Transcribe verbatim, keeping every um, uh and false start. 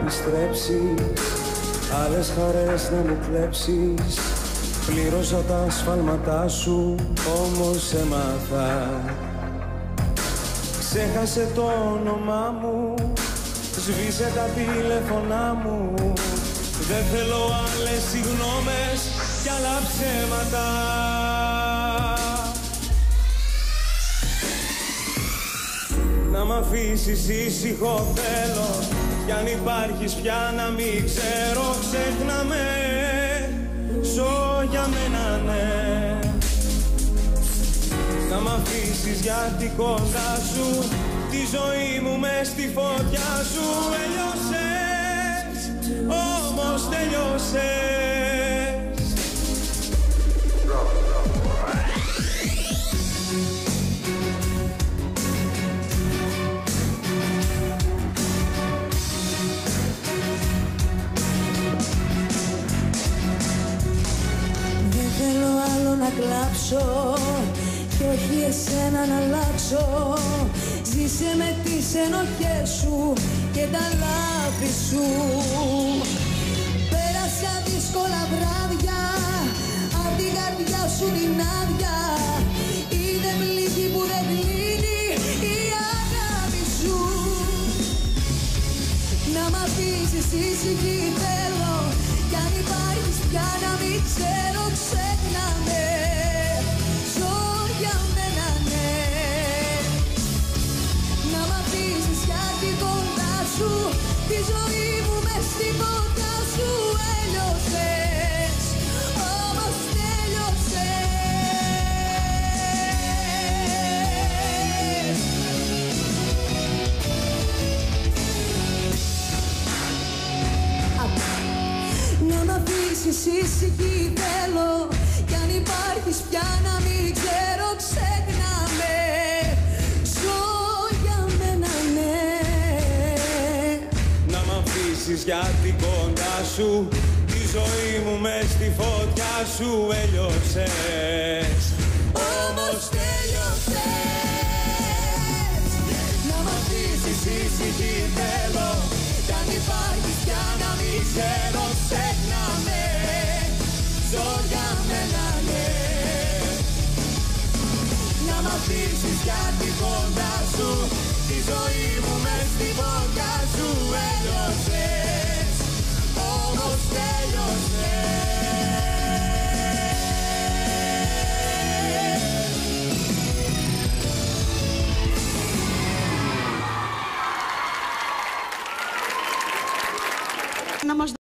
επιστρέψεις, άλλες χαρές να μου κλέψεις. Πλήρωσα τα σφάλματά σου, όμως έμαθα. Ξέχασε το όνομά μου, σβήσε τα τηλέφωνά μου. Δεν θέλω άλλες συγγνώμες κι άλλα ψέματα. Να μ' αφήσεις ήσυχο θέλω, κι αν υπάρχεις πια να μην ξέρω. Ξέχνα με, ζω για μένα ναι. Να μ' αφήσεις γιατί κοντά σου, τη ζωή μου μες στη φωτιά σου. Έλειωσες, όμως τελειώσες. Δεν θέλω άλλο να κλάψω κι όχι εσένα να αλλάξω. Ζήσε με τις ενοχές σου και τα λάθη σου. Πέρασα δύσκολα βράδια, απ' την καρδιά σου την άδεια. Είναι πληγή που δεν κλείνει η αγάπη σου. Να μ' αφήσεις ήσυχη θέλω, κι αν υπάρχεις πια να μην ξέρω. Ξέχνα με, ζω για μένα ναι. Να μ' αφήσεις γιατί κοντά σου, τη ζωή μου μες στη φωτιά σου. Έλειωσες, όμως τέλειωσες. Να μ' αφήσεις ήσυχη θέλω, κι αν υπάρχεις πια να μην ξέρω. Ξέχνα με, ζω για μένα ναι. Να μ' αφήσεις γιατί κοντά σου, τη ζωή μου μες στη φωτιά σου. Έλειωσες, όμως τελειώσες. Να μ' αφήσεις ήσυχη θέλω, κι αν υπάρχεις πια να μην ξέρω. Ξέχνα με, ζω για μένα ναι. Να μ' αφήσεις γιατί κοντά σου, τη ζωή μου μες στη φωτιά σου. Έλειωσες, όμως τελειώσες. Να μας